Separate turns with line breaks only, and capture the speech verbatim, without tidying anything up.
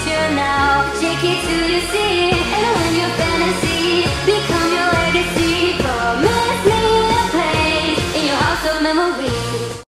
you now. Shake it till you see it, and when your fantasy